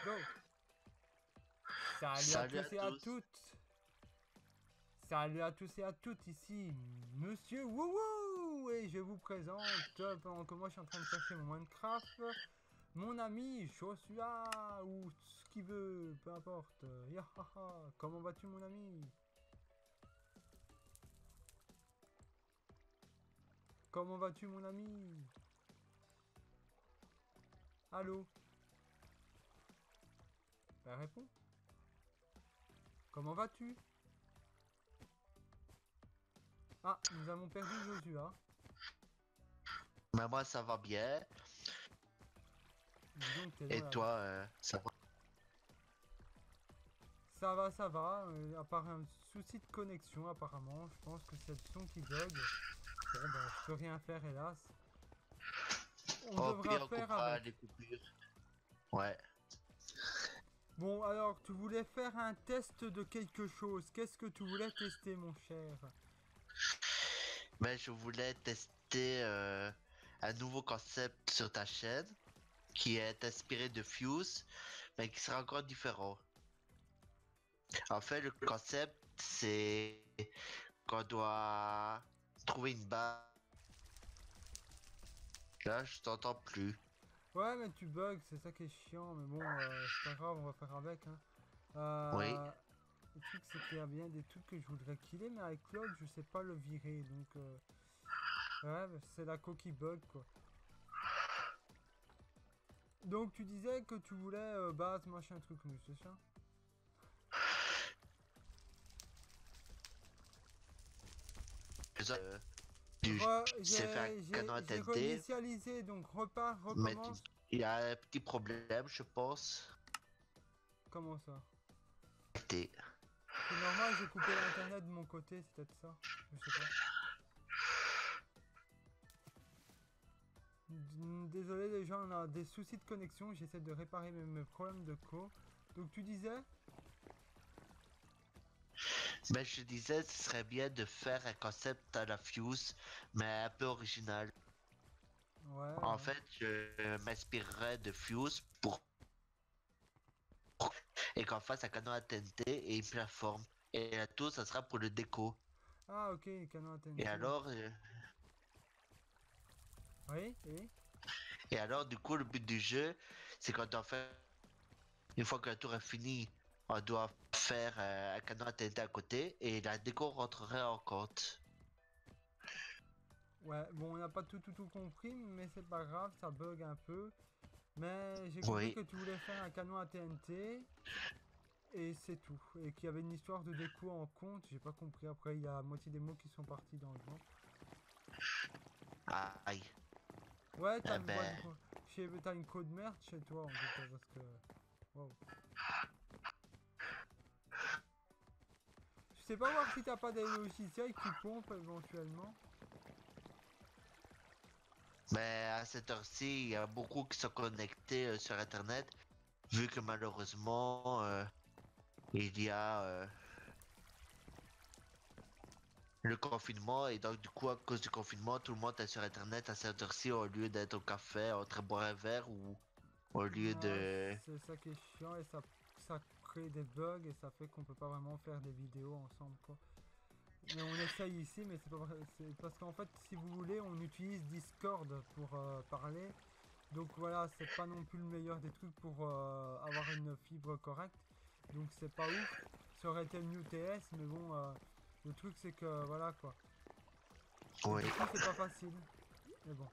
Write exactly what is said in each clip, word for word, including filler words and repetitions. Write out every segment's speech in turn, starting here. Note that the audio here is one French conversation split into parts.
go. Salut, Salut à à tous et à tous. toutes. Salut à tous et à toutes, ici Monsieur Wouhou. Et je vous présente, euh, pendant que moi je suis en train de chercher mon Minecraft, mon ami Joshua, ou ce qu'il veut, peu importe. Yahaha. Comment vas-tu, mon ami? Comment vas-tu, mon ami? Allô? Ben réponds. Comment vas-tu? Ah, nous avons perdu Joshua. Mais moi ça va bien. Dis donc, t'es Et loin là. toi, euh, ça va? Ça va, ça va, euh, à part un souci de connexion apparemment, je pense que c'est le son qui bug. Bon ben, je peux rien faire hélas. On Au devra pire, on faire coupera les avec. coupures. Ouais. Bon alors, tu voulais faire un test de quelque chose. Qu'est-ce que tu voulais tester mon cher? Mais je voulais tester euh, un nouveau concept sur ta chaîne qui est inspiré de Fuse, mais qui sera encore différent. En fait, le concept, c'est qu'on doit trouver une base. Là, je t'entends plus. Ouais mais tu bugs, c'est ça qui est chiant, mais bon, euh, c'est pas grave, on va faire avec. Hein. Oui. Euh, le truc c'est qu'il y a bien des trucs que je voudrais killer, mais avec Claude je sais pas le virer, donc... Euh, ouais, c'est la coquille bug quoi. Donc tu disais que tu voulais euh, base machin truc nous, c'est ça? Euh, du Re- c'est fait un j'ai canon j'ai- à j'ai T N T, réinitialisé, donc repars, mais recommence. il y a un petit problème, je pense. Comment ça? T. C'est normal, j'ai coupé l'internet de mon côté, c'est peut-être ça. Je sais pas. D- Désolé les gens, on a des soucis de connexion, j'essaie de réparer mes, mes problèmes de co. Donc tu disais? Mais je disais, ce serait bien de faire un concept à la Fuse, mais un peu original. Ouais, En ouais. fait, je m'inspirerais de Fuse pour et qu'en fasse un canon à T N T et une plateforme. Et la tour, ça sera pour le déco. Ah ok, canon Et T N T. alors, euh, Oui, et? et alors, du coup, le but du jeu, c'est quand on fait, une fois que la tour est finie, on doit faire euh, un canon à T N T à côté et la déco rentrerait en compte. Ouais, bon, on n'a pas tout, tout, tout compris, mais c'est pas grave, ça bug un peu. Mais j'ai compris Oui, que tu voulais faire un canon à T N T. Et c'est tout. Et qu'il y avait une histoire de déco en compte, j'ai pas compris. Après, il y a la moitié des mots qui sont partis dans le vent. aïe. Ouais, t'as Eh une boîte. ben, Chez... T'as une code merde chez toi en tout cas, parce que. Wow. Je sais pas voir si t'as pas des logiciels qui pompent éventuellement. mais à cette heure-ci, il y a beaucoup qui sont connectés euh, sur Internet, vu que malheureusement, euh, il y a euh, le confinement, et donc du coup, à cause du confinement, tout le monde est sur Internet à cette heure-ci au lieu d'être au café, en train de boire un verre ou au lieu Ouais, de... c'est ça qui est chiant et ça, ça crée des bugs et ça fait qu'on peut pas vraiment faire des vidéos ensemble quoi. Mais on essaye ici, mais c'est pas vrai. C'est parce qu'en fait, si vous voulez, on utilise Discord pour euh, parler. Donc voilà, c'est pas non plus le meilleur des trucs pour euh, avoir une fibre correcte. Donc c'est pas ouf. Ça aurait été le New T S, mais bon, euh, le truc c'est que voilà quoi. Et Oui. du coup, c'est pas facile. Mais bon.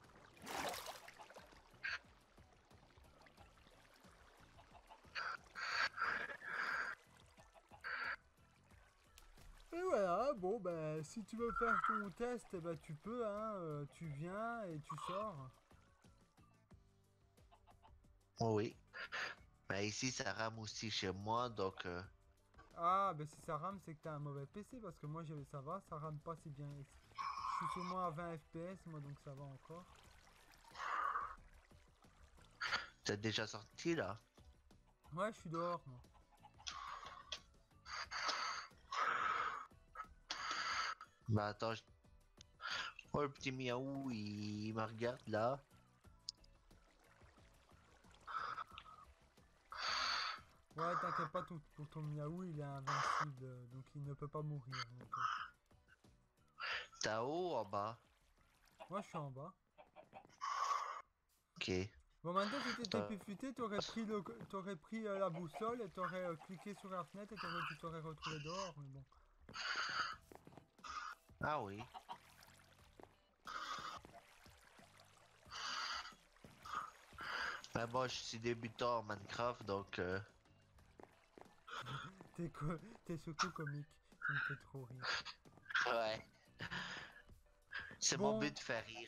Et voilà, bon ben, si tu veux faire ton test, eh ben, tu peux, hein. Euh, tu viens et tu sors. Oui. Mais ici, ça rame aussi chez moi, donc... euh, Ah, ben si ça rame, c'est que t'as un mauvais P C, parce que moi, je- ça va, ça rame pas si bien. Je suis sur moi à vingt F P S, moi, donc ça va encore. c'est déjà sorti, là. Ouais, je suis dehors, moi. Bah attends, je- oh, le petit miaou, il, il me regarde, là. Ouais, t'inquiète pas, ton, pour ton Miaou, il est invincible, euh, donc il ne peut pas mourir. Donc, euh. T'es en haut ou en bas? Moi, je suis en bas. Ok. Bon, maintenant, si t'étais Euh, plus futé, t'aurais pris, le, t'aurais pris euh, la boussole et t'aurais euh, cliqué sur la fenêtre et t'aurais- tu t'aurais retrouvé dehors, mais bon. Ah oui. Ben moi je suis débutant en Minecraft donc euh, T'es co- t'es surtout comique, tu me fais trop rire. ouais. C'est mon Bon, but de faire rire.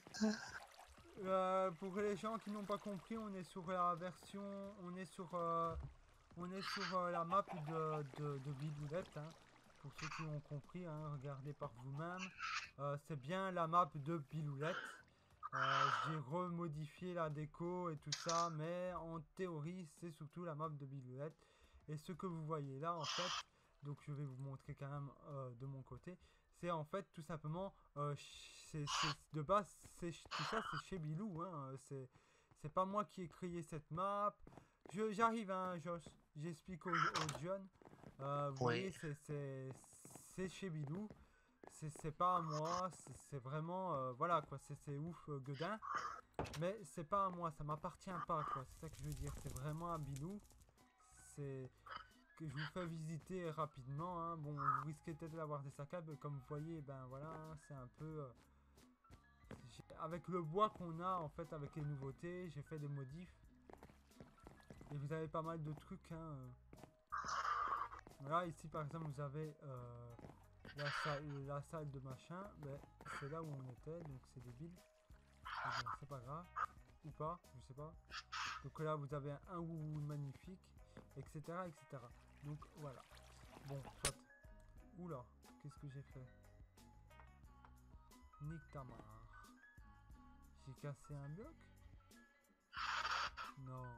euh, pour les gens qui n'ont pas compris, on est sur la version, on est sur, euh, on est sur euh, la map de, de, de Biboulette, hein. Pour ceux qui ont compris, hein, regardez par vous-même. Euh, c'est bien la map de Biloulette. Euh, j'ai remodifié la déco et tout ça, mais en théorie, c'est surtout la map de Biloulette. Et ce que vous voyez là, en fait, donc je vais vous montrer quand même euh, de mon côté, c'est en fait tout simplement, euh, c'est, c'est- de base, c'est, tout ça c'est chez Bilou, hein, c'est, c'est pas moi qui ai créé cette map. Je, j'arrive, hein, Josh, j'explique aux, aux jeunes. Euh, vous Oui. voyez, c'est, c'est, c'est chez Bilou. C'est, c'est pas à moi, c'est, c'est vraiment, euh, voilà quoi, c'est, c'est ouf, euh, Godin. Mais c'est pas à moi, ça m'appartient pas quoi, c'est ça que je veux dire, c'est vraiment à Bilou. C'est que je vous fais visiter rapidement, hein. Bon, vous risquez peut-être d'avoir des saccades, mais comme vous voyez, ben voilà, hein, c'est un peu... euh, j'ai- avec le bois qu'on a, en fait, avec les nouveautés, j'ai fait des modifs. Et vous avez pas mal de trucs, hein. euh. Voilà, ici par exemple, vous avez euh, la, salle, la salle de machin, ben, c'est là où on était, donc c'est débile. Mais bon, c'est pas grave. Ou pas, je sais pas. Donc là, vous avez un wouhou magnifique, et cetera, et cetera. Donc voilà. Bon, soit. Oula, qu'est-ce que j'ai fait? Nique ta mare. J'ai cassé un bloc? Non.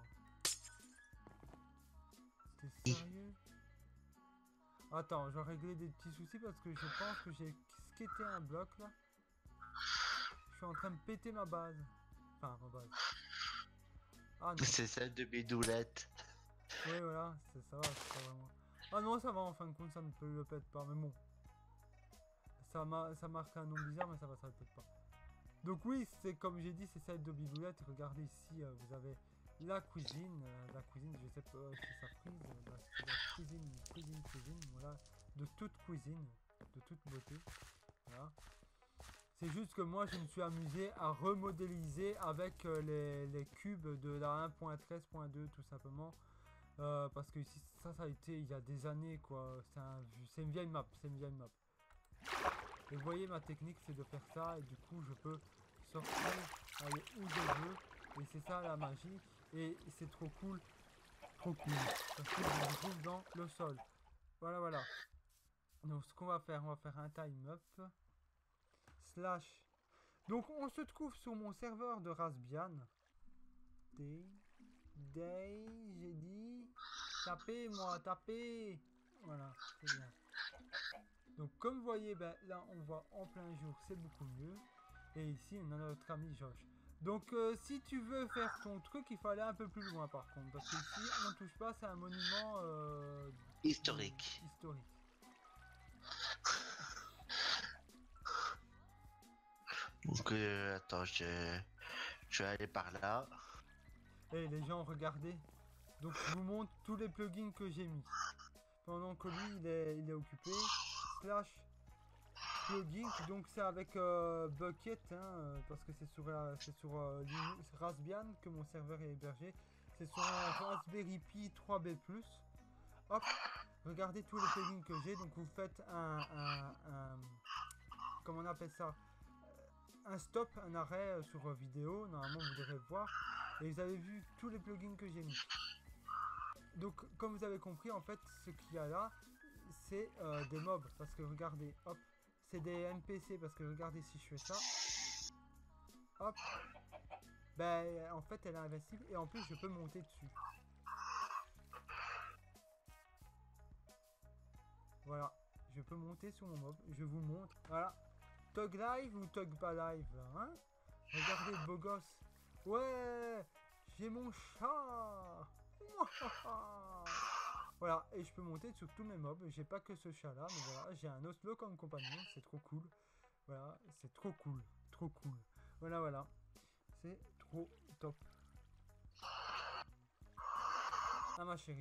T'es sérieux? Attends, je vais régler des petits soucis parce que je pense que j'ai skaté un bloc là. Je suis en train de péter ma base. Enfin, ma base. Ah non. C'est celle de Bidoulette. Oui, voilà, c'est ça va, c'est pas vraiment. Ah non, ça va, en fin de compte, ça ne peut le pète pas, mais bon. Ça, m'a, ça marque un nom bizarre, mais ça va, ça le pète pas. Donc oui, c'est comme j'ai dit, c'est celle de Biboulette. Regardez ici, euh, vous avez la cuisine, euh, la cuisine, je sais pas si ça frise, euh, la, la cuisine, cuisine, cuisine, voilà, de toute cuisine, de toute beauté, voilà. C'est juste que moi, je me suis amusé à remodéliser avec euh, les, les cubes de la un point treize point deux, tout simplement, euh, parce que ici, ça, ça a été il y a des années, quoi. C'est un, c'est une vieille map, c'est une vieille map. Et vous voyez, ma technique, c'est de faire ça, et du coup, je peux sortir, aller où je veux, et c'est ça la magie, et c'est trop cool, trop cool, parce que je me retrouve dans le sol. Voilà, voilà. Donc, ce qu'on va faire, on va faire un time up, slash. Donc, on se trouve sur mon serveur de Raspbian. Day, day, j'ai dit, tapez, moi, tapez. Voilà, c'est bien. Donc comme vous voyez, ben, là on voit en plein jour, c'est beaucoup mieux. Et ici on a notre ami Josh. Donc euh, si tu veux faire ton truc, il faut aller un peu plus loin par contre. Parce qu'ici on touche pas, c'est un monument euh, de- Historique. historique. Donc euh, attends, je... je vais aller par là. Et les gens, regardez. Donc je vous montre tous les plugins que j'ai mis. Pendant que lui il est, il est occupé. Slash plugin, donc c'est avec euh, Bucket, hein, euh, parce que c'est sur, la- c'est sur euh, Linux- Raspbian que mon serveur est hébergé. C'est sur un Raspberry Pi trois B plus. Hop, regardez tous les plugins que j'ai. Donc vous faites un, un, un- comment on appelle ça, un stop, un arrêt euh, sur euh, vidéo. Normalement vous devrez voir. Et vous avez vu tous les plugins que j'ai mis. Donc comme vous avez compris, en fait, ce qu'il y a là, c'est euh, des mobs. Parce que regardez, hop, c'est des N P C. Parce que regardez, si je fais ça, hop, ben en fait elle est invincible. Et en plus je peux monter dessus. Voilà, je peux monter sur mon mob. Je vous montre, voilà. Tog live ou tog pas live là, hein? Regardez le beau gosse. Ouais, j'ai mon chat. Voilà, et je peux monter sur tous mes mobs. J'ai pas que ce chat là, mais voilà, j'ai un Oslo comme compagnon, c'est trop cool. Voilà, c'est trop cool, trop cool. Voilà, voilà, c'est trop top. Ah ma chérie.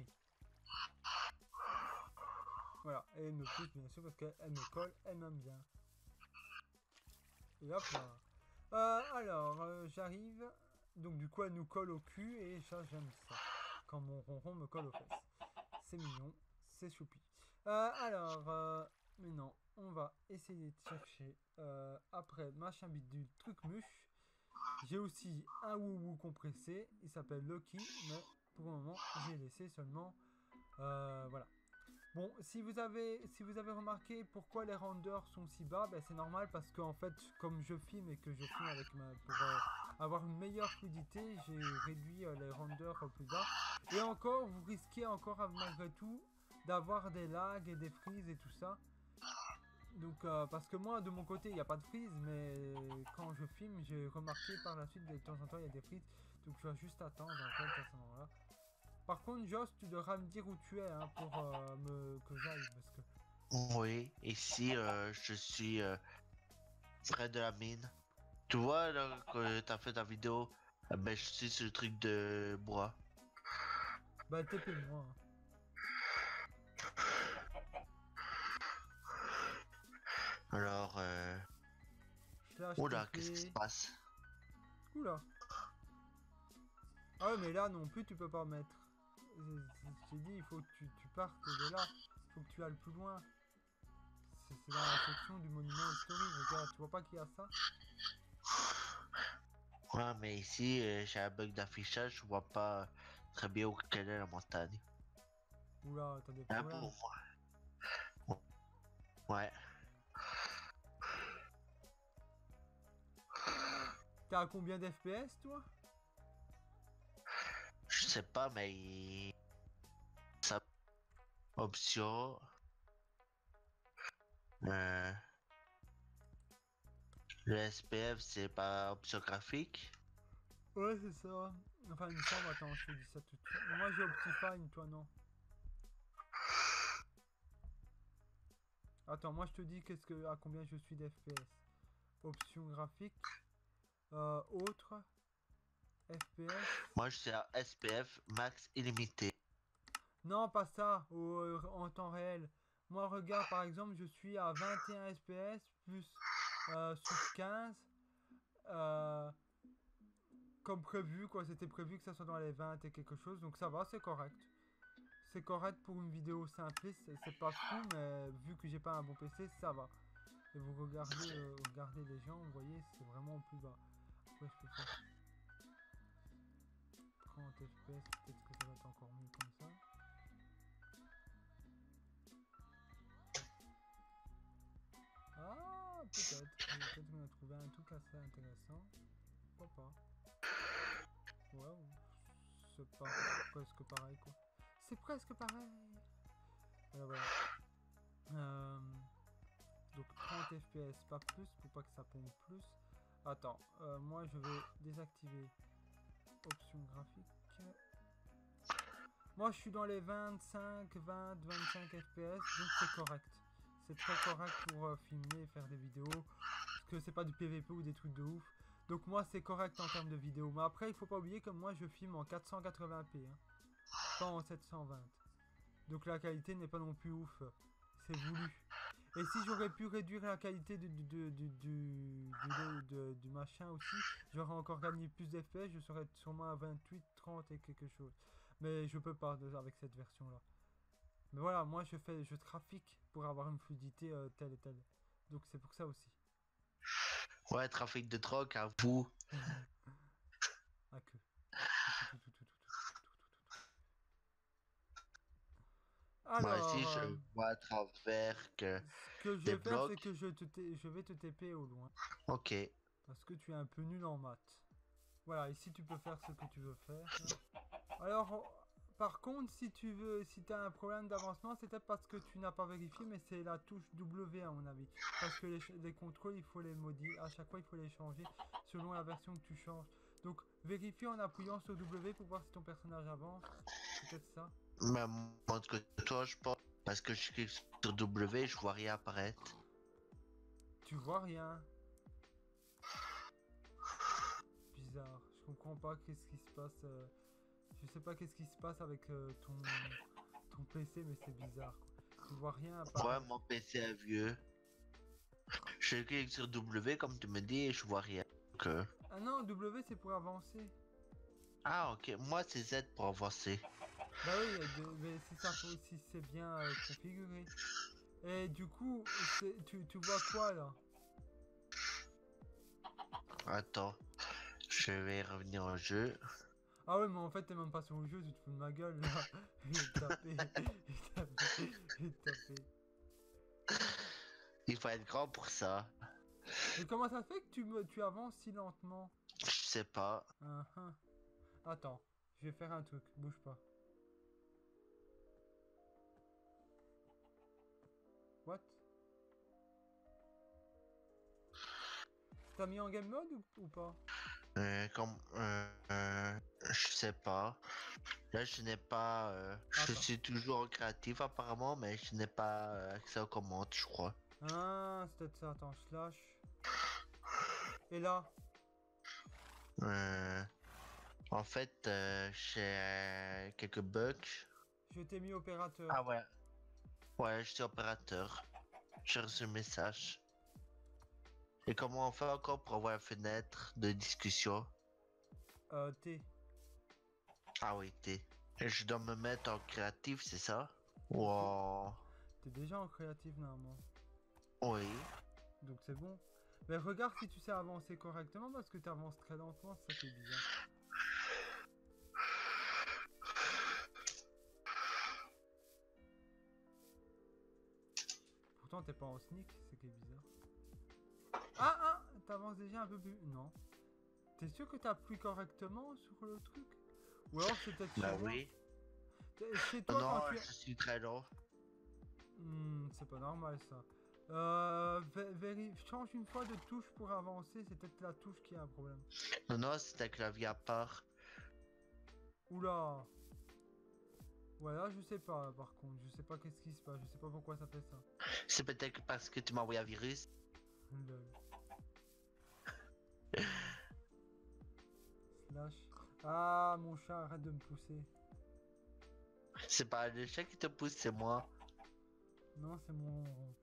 Voilà, et elle me pousse bien sûr parce qu'elle me colle, elle m'aime bien. Et hop là. Euh, alors, euh, j'arrive. Donc du coup, elle nous colle au cul et ça, j'aime ça. Quand mon ronron me colle aux fesses. C'est mignon, c'est choupi. Euh, alors, euh, maintenant, on va essayer de chercher euh, après machin bidule truc muche. J'ai aussi un woubou compressé. Il s'appelle Lucky, mais pour le moment, j'ai laissé seulement. Euh, voilà. Bon, si vous avez, si vous avez remarqué pourquoi les renders sont si bas, ben c'est normal parce qu'en fait, comme je filme et que je filme avec ma, pour euh, avoir une meilleure fluidité, j'ai réduit euh, les renders au plus bas. Et encore, vous risquez encore euh, malgré tout d'avoir des lags et des freezes et tout ça. Donc, euh, parce que moi, de mon côté, il n'y a pas de freeze, mais quand je filme, j'ai remarqué par la suite, de temps en temps, il y a des freezes. Donc, je dois juste attendre en fait à ce moment-là. Par contre, Joss, tu devras me dire où tu es hein, pour euh, me... que j'aille. Parce que... Oui, ici, euh, je suis euh, près de la mine. Tu vois, là, que t'as fait ta vidéo, euh, ben, je suis sur le truc de bois. Bah, T P-moi. Hein. Alors, euh... Slash Oula, qu'est-ce qui se T P. passe? Oula. Ah ouais, mais là non plus, tu peux pas mettre. Je t'ai dit, il faut que tu, tu partes de là. Il faut que tu ailles plus loin. C'est c'est dans la section du monument historique. Regarde, tu vois pas qu'il y a ça? Ouais, mais ici, euh, j'ai un bug d'affichage, je vois pas très bien où quelle est la montagne. Oula, t'as des Ah problèmes. bon, moi. Ouais. T'as à combien d'F P S, toi? Je sais pas, mais il- ça option. Euh, le S P F, c'est pas option graphique. Ouais, c'est ça. Enfin, il me semble, attends, je te dis ça tout de suite. Moi j'ai Optifine, toi non. Attends, moi je te dis qu'est-ce que, à combien je suis d'F P S. Option graphique. Euh, autre. F P S. Moi, je suis à S P F max illimité. Non, pas ça, au- euh, en temps réel. Moi, regarde, par exemple, je suis à vingt et un F P S plus euh, sur quinze. euh, comme prévu, quoi. C'était prévu que ça soit dans les vingt et quelque chose. Donc ça va, c'est correct. C'est correct pour une vidéo simpliste. C'est c'est pas fou, mais vu que j'ai pas un bon P C, ça va. Et vous regardez, euh, regardez les gens, vous voyez, c'est vraiment plus bas. Ouais, je peux faire trente F P S, peut-être que ça va être encore mieux comme ça. Ah, peut-être. Peut-être qu'on a trouvé un truc assez intéressant. Pourquoi pas? Ouais, c'est pas presque pareil quoi. C'est presque pareil. Voilà, voilà. Euh, donc trente F P S, pas plus, pour pas que ça pompe plus. Attends, euh, moi je vais désactiver options graphiques. Moi je suis dans les vingt-cinq, vingt, vingt-cinq F P S, donc c'est correct. C'est très correct pour euh, filmer et faire des vidéos. Parce que c'est pas du P V P ou des trucs de ouf. Donc moi c'est correct en termes de vidéo. Mais après il faut pas oublier que moi je filme en quatre cent quatre-vingts p. Hein, pas en sept cent vingt. Donc la qualité n'est pas non plus ouf. C'est voulu. Et si j'aurais pu réduire la qualité du, du, du, du, du, du, du machin aussi, j'aurais encore gagné plus d'F P S, je serais sûrement à vingt-huit, trente et quelque chose. Mais je peux pas de, avec cette version là. Mais voilà, moi je fais, je trafique pour avoir une fluidité euh, telle et telle. Donc c'est pour ça aussi. Ouais, trafic de drogue à vous. Ah que. Moi ici, Alors, je euh, vois à travers que ce que je des vais faire, c'est blocs. que je, te t- je vais te T P au loin. Ok. Parce que tu es un peu nul en maths. Voilà, ici tu peux faire ce que tu veux faire. Hein. Alors, par contre, si tu veux, si tu as un problème d'avancement, c'est peut-être parce que tu n'as pas vérifié, mais c'est la touche W à mon avis. Parce que les, les contrôles, il faut les modifier. À chaque fois, il faut les changer selon la version que tu changes. Donc, vérifie en appuyant sur W pour voir si ton personnage avance. peut-être ça. Mais moins que toi, je pense. Parce que je clique sur W, je vois rien apparaître. Tu vois rien. Bizarre. Je comprends pas qu'est-ce qui se passe. euh, Je sais pas qu'est-ce qui se passe avec euh, ton... ton P C, mais c'est bizarre. Quoi. Tu vois rien Ouais, apparaître. mon P C est vieux. Je clique sur W, comme tu me dis, et je vois rien. Donc, euh, Ah non, W c'est pour avancer. Ah, ok. Moi, c'est Z pour avancer. Bah oui, euh, de- mais si ça faut, si c'est bien euh, configuré. Et du coup, c'est- tu, tu vois quoi là? Attends. Je vais revenir au jeu. Ah ouais, mais en fait, t'es même pas sur le jeu, tu te fous de ma gueule là. Il est tapé, il est tapé, il est tapé. Il faut être grand pour ça. Mais comment ça fait que tu, me, tu avances si lentement? Je sais pas. Hein, hein. Attends, je vais faire un truc, bouge pas. What? T'as mis en game mode ou, ou pas? Euh, comme, euh, euh, je sais pas. Là, je n'ai pas. euh, je Attends. suis toujours en créatif apparemment, mais je n'ai pas euh, accès aux commandes, je crois. Ah, c'est peut-être ça, attends, slash. Et là? Euh, en fait, euh, j'ai euh, quelques bugs. Je t'ai mis opérateur. Ah ouais. Ouais, je suis opérateur. J'ai reçu un message. Et comment on fait encore pour avoir une fenêtre de discussion? Euh, T. Ah oui, t'es. Et je dois me mettre en créatif, c'est ça? Ou T'es en... t'es déjà en créatif normalement. Oui. Donc c'est bon. Mais regarde si tu sais avancer correctement parce que tu avances très lentement, c'est ça qui est bizarre. Pourtant t'es pas en sneak, c'est qui est bizarre. Ah ah, t'avances déjà un peu plus. Non. T'es sûr que t'appuies correctement sur le truc? Ou alors c'est peut-être chez Bah moi. oui. T'es- Chez Oh toi non, quand tu... je suis très lent. Hmm, c'est pas normal ça. Euh, vé- véri- change une fois de touche pour avancer, c'est peut-être la touche qui a un problème. Non, non, c'est un clavier à part. Oula. Ouais là je sais pas par contre, je sais pas qu'est-ce qui se passe, je sais pas pourquoi ça fait ça. C'est peut-être parce que tu m'as envoyé un virus. Lol. Slash. Ah mon chat arrête de me pousser. C'est pas le chat qui te pousse, c'est moi. Non c'est mon...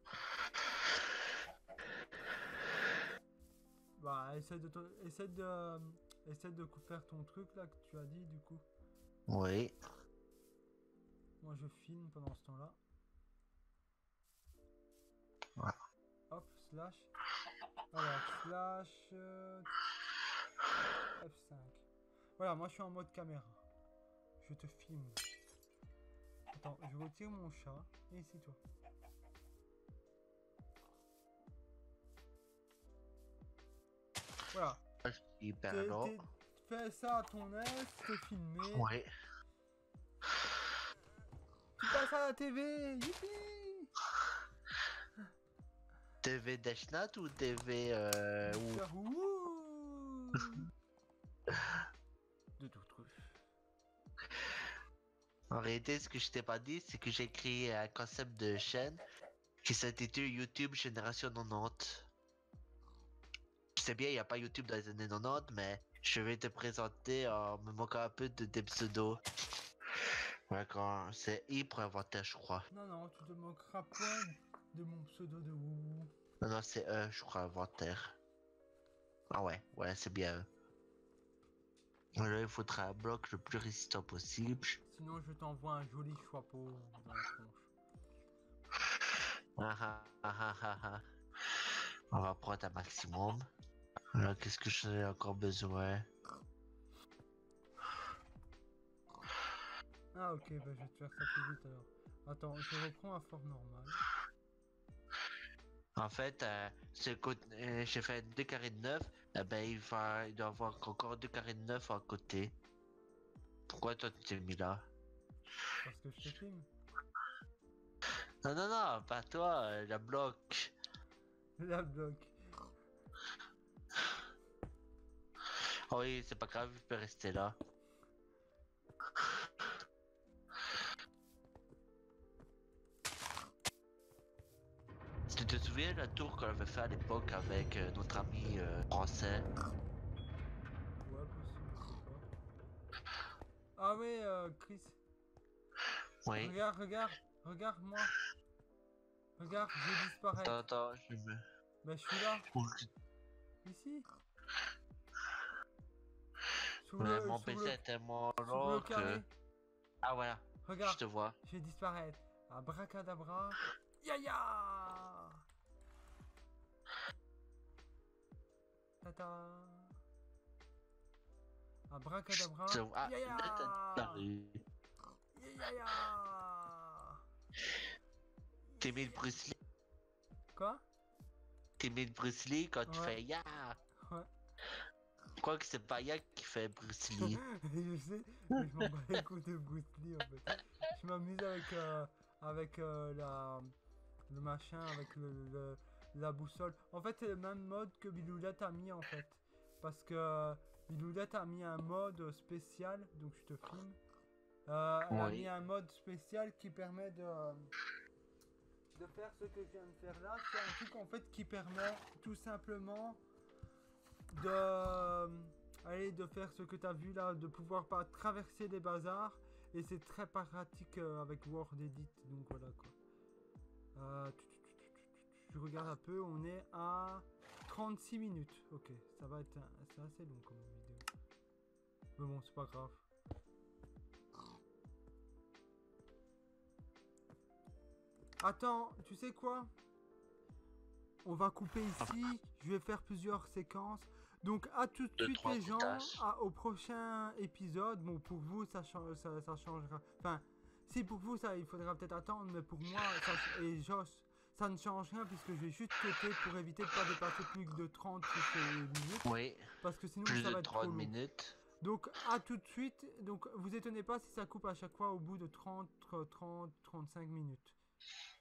Bah essaie de... te- Essaie de... euh, Essaie de faire ton truc là que tu as dit du coup. Oui. Moi je filme pendant ce temps-là. Ouais. Hop, slash. Alors, slash... euh, F cinq. Voilà, moi je suis en mode caméra. Je te filme. Attends, je retire mon chat. Et ici toi. Voilà. Je suis hyper T'es- lent. t'es- Fais ça à ton aise, t'es filmé. Oui. Tu passes à la T V. Youpi. T V Deshnat ou T V euh, ou... Yahoo. De tout truc. En réalité, ce que je t'ai pas dit, c'est que j'ai créé un concept de chaîne qui s'intitule YouTube Génération quatre-vingt-dix. Je sais bien, il n'y a pas YouTube dans les années quatre-vingt-dix, mais je vais te présenter en me moquant un peu de tes pseudos. Ouais, quand c'est I pour inventaire, je crois. Non, non, tu te moqueras point de mon pseudo de wouhou. Non, non, c'est E, je crois, inventaire. Ah ouais, ouais, c'est bien. Là, il faudra un bloc le plus résistant possible. Sinon, je t'envoie un joli chapeau dans la tronche. Ah ah ah ah ah ah. On va prendre un maximum. Alors, qu'est-ce que j'en ai encore besoin? Ah, ok, bah je vais te faire ça plus vite alors. Attends, je reprends à fort normal. En fait, euh, ce côté, euh, j'ai fait deux carrés de neuf, eh ben il va, il doit y avoir encore deux carrés de neuf à côté. Pourquoi toi tu t'es mis là? Parce que je te filme. Non, non, non, pas toi, euh, la bloc. La bloque. Oh oui, c'est pas grave, je peux rester là. Tu te souviens la tour qu'on avait fait à l'époque avec euh, notre ami euh, français? Ouais, possible, je sais pas. Ah ouais, euh, Chris. Oui. Regarde, regarde, regarde-moi. Regarde, je vais disparaître. Attends, attends, je me... Ben, je suis là, je- ici. Sur Ouais, le, mon sur P C le, est tellement sur le lent que... carré. Ah voilà, je Regarde, te vois. je vais disparaître. Abracadabra. Ya ya. Tata. Abracadabra. Je te vois. Ah, Ya ya. là, t'as disparu. Ya ya ya. T'aimais le Bruce Lee? Quoi? T'aimais le Bruce Lee quand tu Ouais. fais Ya? Ouais. Quoi que c'est pas Ya qui fait Bruce Lee. Je sais, mais je m'en bats les couilles de Bruce Lee en fait. Je m'amuse avec, euh, avec euh, la, le machin, avec le, le- la boussole. En fait, c'est le même mode que Biloulette a mis en fait. Parce que Biloulette a mis un mode spécial, donc je te filme. Euh, elle a Oui. mis un mode spécial qui permet de, de faire ce que je viens de faire là. C'est un truc en fait qui permet tout simplement de, allez, de faire ce que tu as vu là, de pouvoir pas traverser les bazars. Et c'est très pratique euh, avec Word Edit, donc voilà quoi. Euh, tu- tu- tu- tu- tu- tu- je regarde un peu, on est à trente-six minutes. Ok, ça va être un- c'est assez long comme vidéo. Mais bon, c'est pas grave. Attends, tu sais quoi? On va couper ici, je vais faire plusieurs séquences. Donc à tout de Deux, suite trois les gens, tâches. à- au prochain épisode. Bon, pour vous ça, change, ça, ça changera. Enfin, si pour vous ça il faudra peut-être attendre, mais pour moi ça, et Josh, ça ne change rien puisque je vais juste côté pour éviter de pas dépasser plus que de trente minutes. Oui, Parce que sinon plus ça de va être trop trente long. minutes. Donc à tout de suite. Donc vous étonnez pas si ça coupe à chaque fois au bout de trente, trente, trente-cinq minutes.